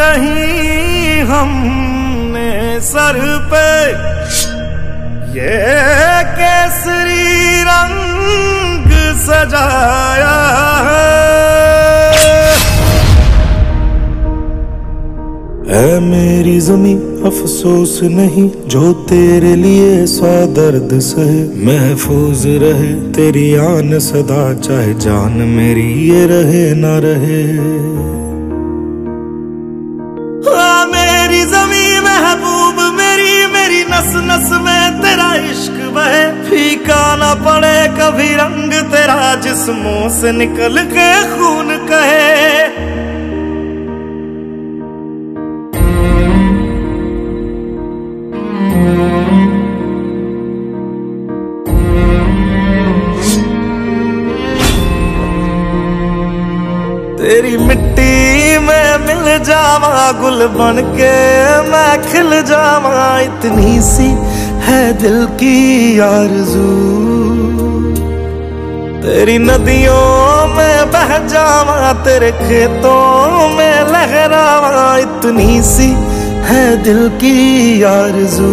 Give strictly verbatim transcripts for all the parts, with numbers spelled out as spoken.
नहीं हमने सर पे ये केसरी रंग सजाया है। ऐ मेरी ज़मीं अफसोस नहीं जो तेरे लिए सौ दर्द सहे, महफूज रहे तेरी आन सदा चाहे जान मेरी ये रहे ना रहे। हाँ मेरी ज़मीं महबूब मेरी, मेरी नस नस में तेरा इश्क बहे, फीका ना पड़े कभी रंग तेरा जिस्मों से निकल के खून कहे। तेरी मिट्टी में मिल जावा गुल बन के मैं खिल जावा, इतनी सी है दिल की आरज़ू। तेरी नदियों में बह जावा तेरे खेतों में लहरावा, इतनी सी है दिल की आरज़ू।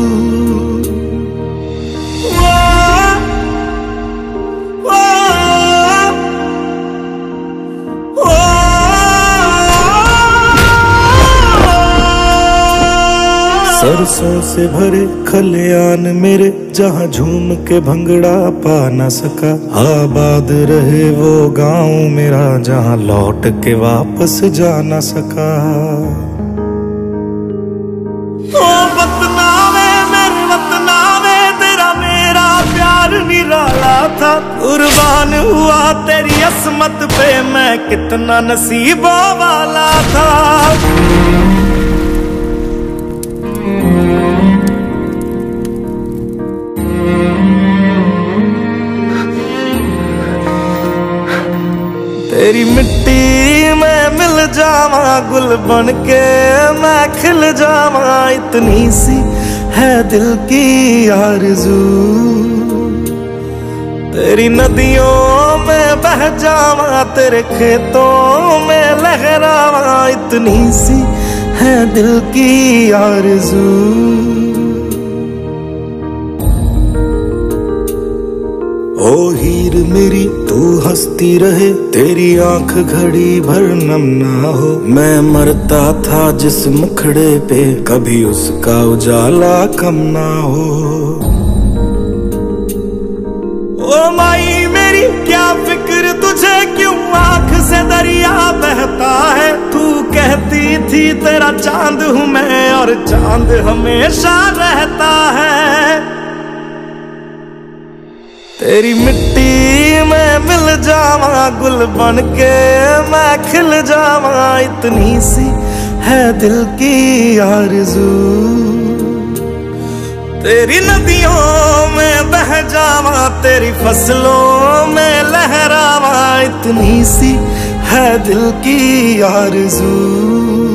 सरसों से भरे खलियान मेरे जहाँ झूम के भंगड़ा पा न सका, आबाद रहे वो गांव मेरा जहाँ लौट के वापस जा न सका। ओ वतना में मेरे वतना में तेरा मेरा प्यार निराला था, कुर्बान हुआ तेरी असमत पे मैं कितना नसीबों वाला था। तेरी मिट्टी में मिल जावा गुल बन के मैं खिल जावा, इतनी सी है दिल की आरज़ू। तेरी नदियों में बह जावा तेरे खेतों में लहरावा, इतनी सी है दिल की आरज़ू। ओ हीर मेरी तू हंसती रहे तेरी आंख घड़ी भर नम ना हो, मैं मरता था जिस मुखड़े पे कभी उसका उजाला कम ना हो। ओ माई मेरी क्या फिक्र तुझे क्यों आंख से दरिया बहता है, तू कहती थी तेरा चांद हूँ मैं और चांद हमेशा रहता है। तेरी मिट्टी में मिल जावा गुल बन के मैं खिल जावा, इतनी सी है दिल की आरज़ू। तेरी नदियों में बह जावा तेरी फसलों में लहरावा, इतनी सी है दिल की आरज़ू।